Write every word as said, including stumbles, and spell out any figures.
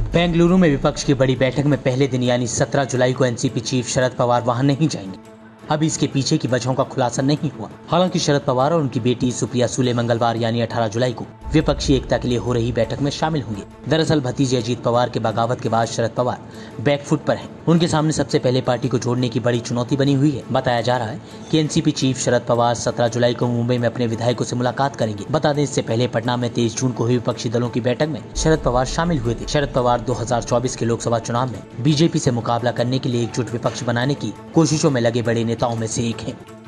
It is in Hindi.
बेंगलुरु में विपक्ष की बड़ी बैठक में पहले दिन यानी सत्रह जुलाई को एनसीपी चीफ शरद पवार वहां नहीं जाएंगे। अभी इसके पीछे की वजहों का खुलासा नहीं हुआ। हालांकि शरद पवार और उनकी बेटी सुप्रिया सुले मंगलवार यानी अठारह जुलाई को विपक्षी एकता के लिए हो रही बैठक में शामिल होंगे। दरअसल भतीजे अजीत पवार के बगावत के बाद शरद पवार बैकफुट पर हैं। उनके सामने सबसे पहले पार्टी को जोड़ने की बड़ी चुनौती बनी हुई है। बताया जा रहा है कि एनसीपी चीफ शरद पवार सत्रह जुलाई को मुंबई में अपने विधायकों से मुलाकात करेंगे। बता दें, इससे पहले पटना में तेईस जून को हुई विपक्षी दलों की बैठक में शरद पवार शामिल हुए थे। शरद पवार दो हजार चौबीस के लोकसभा चुनाव में बीजेपी से मुकाबला करने के लिए एकजुट विपक्ष बनाने की कोशिशों में लगे बड़े नेताओं में से एक हैं।